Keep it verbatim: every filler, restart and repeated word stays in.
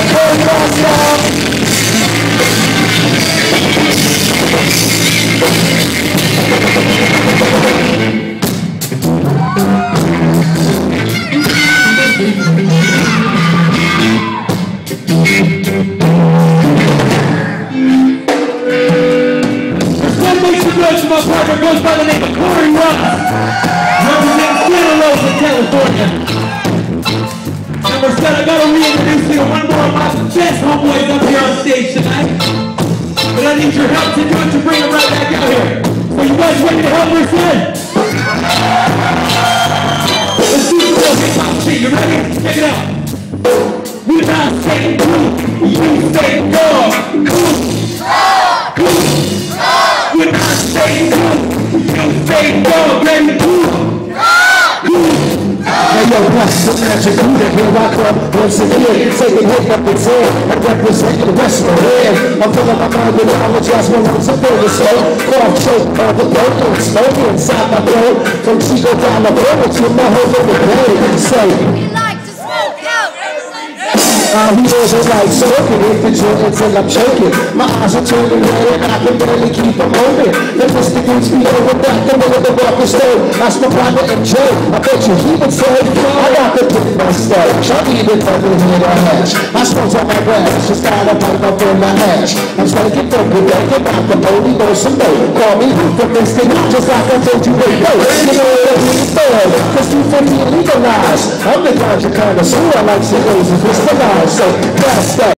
My partner goes by the name of Corey Ross, represents Santa Rosa, California. Number seven, I gotta reintroduce you to one more of my best homeboys up here on stage tonight. But I need your help to do it to bring them right back out here. So you guys ready to help us in? Let's do some real hip hop shit. You ready? Check it out. We're not saying cool, you say go. Cool. Cool. We're not saying no, you say no, baby, cool. Hey yo, that's the magic Buddha, here I come once again, taking hit up its head and representing the rest of the head. I'm filling my mind with knowledge, that's what I'm supposed to say. Cough, choke, on the throat, don't smoke it inside my throat. From Chico down the road to my whole little day. Say, we like to smoke out. Uh, he doesn't like smoking, if the joint until I'm choking. My eyes are turning red and I can barely keep them open. The mystic needs me over back the middle of the walker stove. That's my partner and Joe. I bet you he would say, I got the put in my stage. I need it under the head of hash. I smoke on my grass, just got a pipe up in my hash. I'm smoking dope, we're thinking about the holy ghost and dope. Call me the mystic, just like I told you they go. You know what I mean? Third, cause two fifty legalized. I'm the ganja connoisseur, I like cigars and crystallized. So that's that.